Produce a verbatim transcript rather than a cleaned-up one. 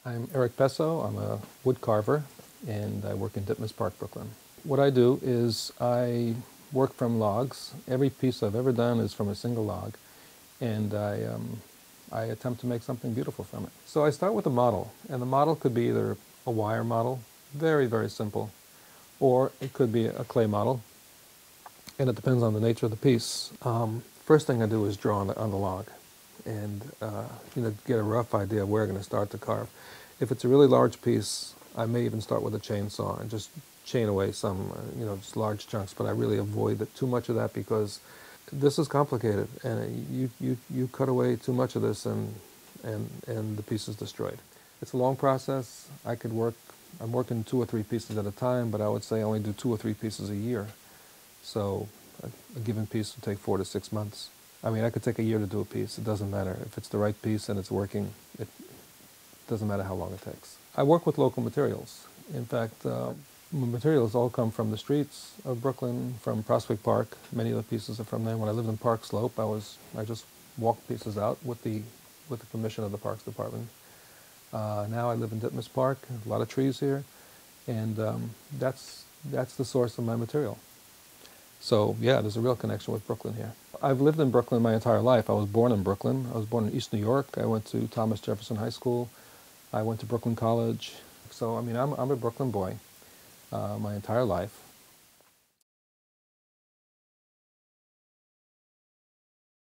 I'm Eric Pesso. I'm a wood carver, and I work in Ditmas Park, Brooklyn. What I do is I work from logs. Every piece I've ever done is from a single log, and I, um, I attempt to make something beautiful from it. So I start with a model, and the model could be either a wire model, very, very simple, or it could be a clay model, and it depends on the nature of the piece. Um, first thing I do is draw on the, on the log, and uh, you know, get a rough idea of where I'm going to start to carve. If it's a really large piece, I may even start with a chainsaw and just chain away some, uh, you know, just large chunks. But I really avoid it, too much of that, because this is complicated, and you you you cut away too much of this, and and and the piece is destroyed. It's a long process. I could work. I'm working two or three pieces at a time, but I would say I only do two or three pieces a year. So a, a given piece would take four to six months. I mean, I could take a year to do a piece. It doesn't matter. If it's the right piece and it's working, it doesn't matter how long it takes. I work with local materials. In fact, uh, materials all come from the streets of Brooklyn, from Prospect Park. Many of the pieces are from there. When I lived in Park Slope, I was I just walked pieces out with the with the permission of the Parks Department. Uh, now I live in Ditmas Park. A lot of trees here, and um, that's that's the source of my material. So yeah, there's a real connection with Brooklyn here. I've lived in Brooklyn my entire life. I was born in Brooklyn. I was born in East New York. I went to Thomas Jefferson High School. I went to Brooklyn College. So I mean, I'm, I'm a Brooklyn boy uh, my entire life.